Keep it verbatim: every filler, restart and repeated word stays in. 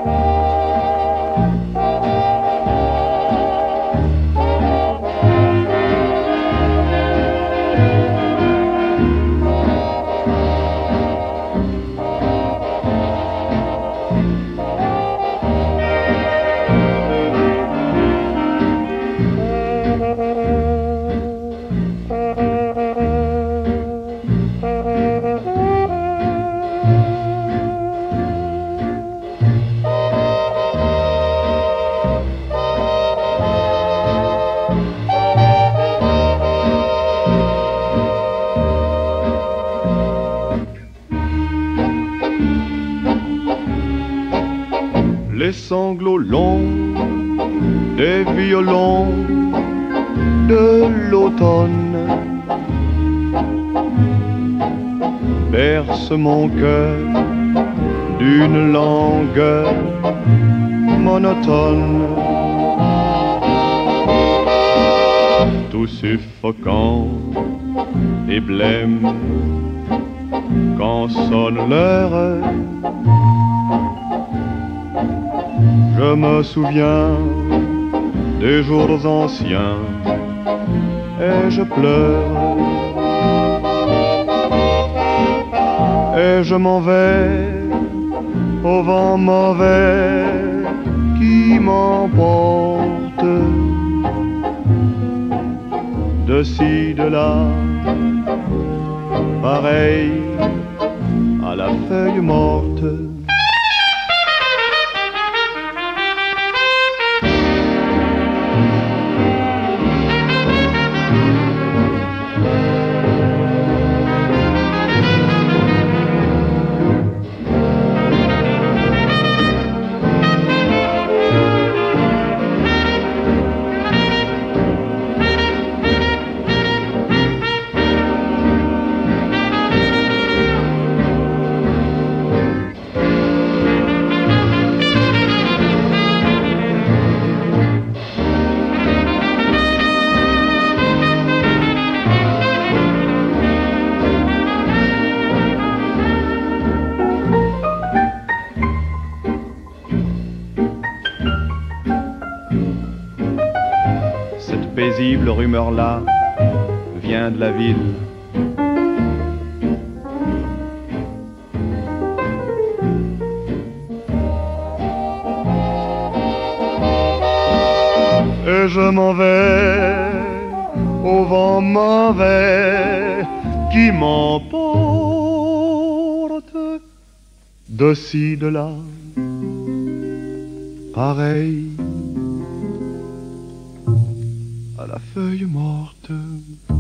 Les sanglots longs des violons de l'automne bercent mon cœur d'une langueur monotone, tout suffocant et blême quand sonne l'heure. Je me souviens des jours anciens et je pleure. Et je m'en vais au vent mauvais qui m'emporte de ci, de là, pareil à la feuille morte. Paisible rumeur-là vient de la ville. Et je m'en vais au vent mauvais qui m'emporte de ci, de là, pareil à la feuille morte.